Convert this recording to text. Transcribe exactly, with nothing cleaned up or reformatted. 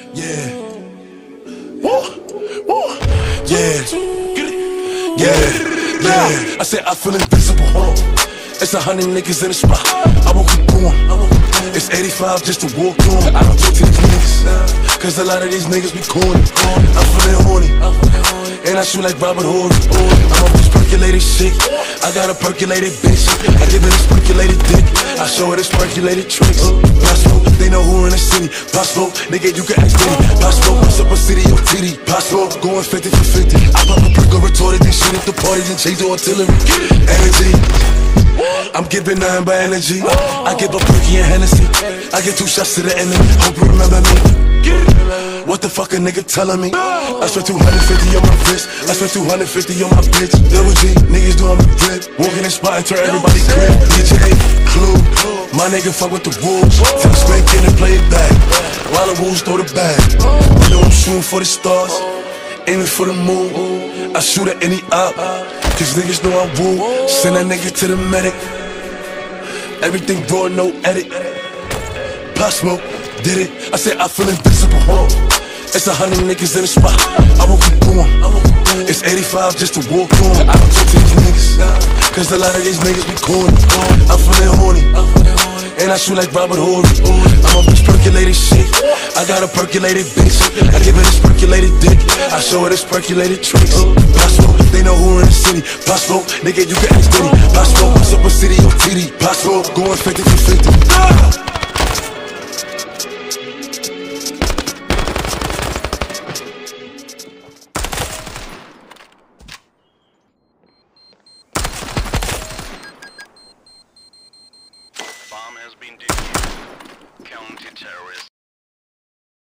Yeah. Woo, woo. Yeah. Yeah. Yeah. I said I feel invincible. It's a hundred niggas in the spot. I won't keep going. It's eighty-five just to walk on. I don't talk to these niggas, cause a lot of these niggas be corny. I'm feeling horny, and I shoot like Robert Horry. I'm on this percolated shit. I got a percolated bitch. I give it a percolated dick. I show her this percolated tricks. Possible, they know who in the city. Possible, nigga, you can ask Diddy. Possible, what's up a city or titty. Possible, going fifty for fifty. I pop a perk or retorted and shit at the party, then change the artillery. Energy. I'm giving nine by energy. I give a perky and Hennessy. I get two shots to the enemy. Hope you remember me. What the fuck a nigga telling me? I spent two hundred fifty on my wrist. I spent two hundred fifty on my bitch. Double G, niggas doing me grip. Walking in spot and turn everybody crib. D J, Clue, my nigga fuck with the wolves. Tell Spank in and play it back, while the wolves throw the bag. You know I'm shooting for the stars, aiming for the moon. I shoot at any op, cause niggas know I woo. Send that nigga to the medic. Everything raw, no edit. Pop Smoke, did it. I said I feel invincible. It's a hundred niggas in the spot. I won't keep going. It's eighty-five just to walk on. I don't talk to these niggas, cause a lot of these niggas be corny. I'm feeling horny, and I shoot like Robert Horry. I'm on this percolated shit. I got a percolated bitch. I give her this percolated dick. I show her this percolated tricks. Possible, they know who in the city. Possible, nigga, you can ask Diddy. Possible, what's up a city or titty. Possible, going fifty for fifty.